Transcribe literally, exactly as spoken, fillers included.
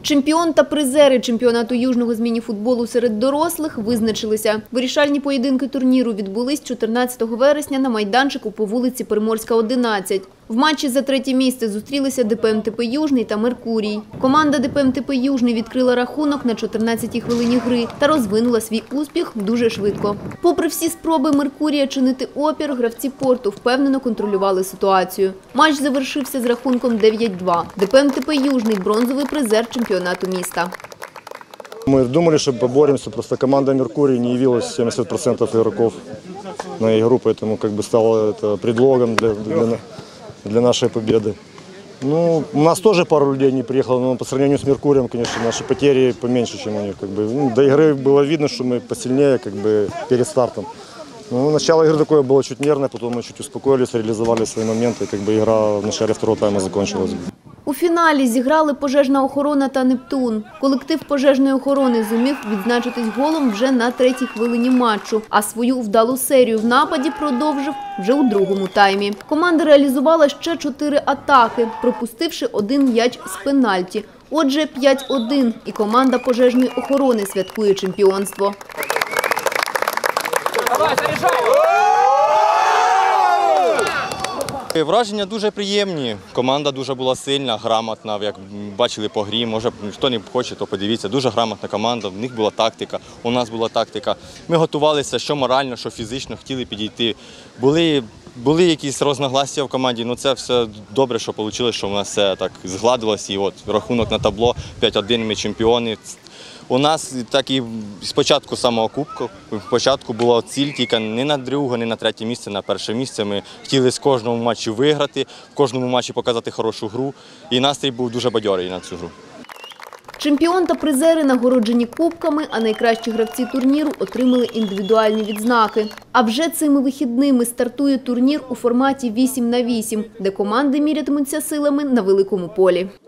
Чемпіон та призери чемпіонату южного з міні-футболу серед дорослих визначилися. Вирішальні поєдинки турніру відбулись чотирнадцятого вересня на майданчику по вулиці Приморська, одинадцять. В матчі за третє місце зустрілися ДП-МТП «Южний» та «Меркурій». Команда ДП-МТП «Южний» відкрила рахунок на чотирнадцятій хвилині гри та розвинула свій успіх дуже швидко. Попри всі спроби «Меркурія» чинити опір, гравці «Порту» впевнено контролювали ситуацію. Матч завершився з рахунком дев'ять-два. ДП-МТП «Южний» – бронзовий призер чемпіонату міста. Мы думали, что поборемся, просто команда «Меркурий» не явилась семьдесят процентов игроков на игру, поэтому как бы стало это предлогом для, для, для нашей победы. Ну, у нас тоже пару людей не приехало, но по сравнению с «Меркурием», конечно, наши потери поменьше, чем у них. Как бы. Ну, до игры было видно, что мы посильнее как бы, перед стартом. Ну, начало игры такое было чуть нервное, потом мы чуть успокоились, реализовали свои моменты, и как бы игра в начале второго тайма закончилась. У фіналі зіграли «Пожежна охорона» та «Нептун». Колектив «Пожежної охорони» зумів відзначитись голом вже на третій хвилині матчу, а свою вдалу серію в нападі продовжив вже у другому таймі. Команда реалізувала ще чотири атаки, пропустивши один м'яч з пенальті. Отже, п'ять-один, і команда «Пожежної охорони» святкує чемпіонство. Давай, заряджай! Враження дуже приємні. Команда дуже була сильна, грамотна, як бачили по грі. Може, хто не хоче, то подивіться. Дуже грамотна команда, в них була тактика, у нас була тактика. Ми готувалися, що морально, що фізично, хотіли підійти. Були, були якісь розногласия в команді, але це все добре, що вийшло, що в нас все так згладилось. І от рахунок на табло п'ять-один, ми чемпіони. У нас так і спочатку самого кубку, спочатку була ціль тільки не на друге, не на третє місце, на перше місце. Ми хотіли з кожному матчі виграти, в кожному матчі показати хорошу гру. І настрій був дуже бадьорий на цю гру. Чемпіон та призери нагороджені кубками, а найкращі гравці турніру отримали індивідуальні відзнаки. А вже цими вихідними стартує турнір у форматі вісім на вісім, де команди мірятимуться силами на великому полі.